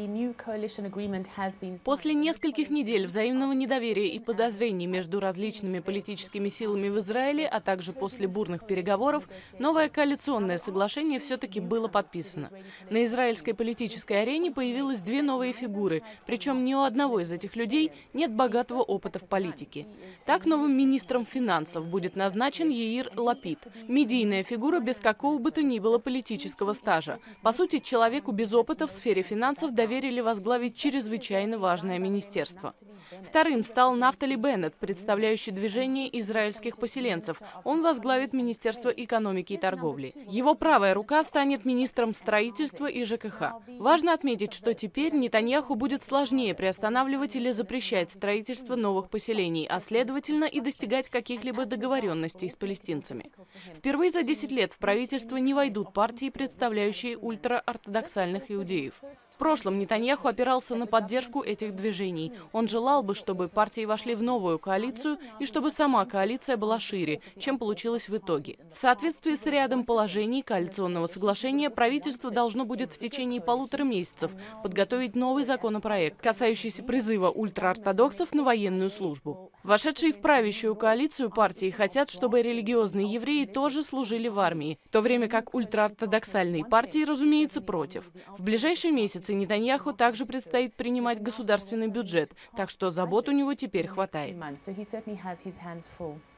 После нескольких недель взаимного недоверия и подозрений между различными политическими силами в Израиле, а также после бурных переговоров, новое коалиционное соглашение все-таки было подписано. На израильской политической арене появилось две новые фигуры, причем ни у одного из этих людей нет богатого опыта в политике. Так, новым министром финансов будет назначен Яир Лапид, медийная фигура без какого бы то ни было политического стажа. По сути, человеку без опыта в сфере финансов доверили возглавить чрезвычайно важное министерство. Вторым стал Нафтали Беннет, представляющий движение израильских поселенцев. Он возглавит Министерство экономики и торговли. Его правая рука станет министром строительства и ЖКХ. Важно отметить, что теперь Нетаньяху будет сложнее приостанавливать или запрещать строительство новых поселений, а следовательно и достигать каких-либо договоренностей с палестинцами. Впервые за 10 лет в правительство не войдут партии, представляющие ультраортодоксальных иудеев. В прошлом Нетаньяху опирался на поддержку этих движений. Он желал бы, чтобы партии вошли в новую коалицию и чтобы сама коалиция была шире, чем получилось в итоге. В соответствии с рядом положений коалиционного соглашения правительство должно будет в течение 1,5 месяцев подготовить новый законопроект, касающийся призыва ультраортодоксов на военную службу. Вошедшие в правящую коалицию партии хотят, чтобы религиозные евреи тоже служили в армии, в то время как ультраортодоксальные партии, разумеется, против. В ближайшие месяцы Нетаньяху также предстоит принимать государственный бюджет, так что забот у него теперь хватает.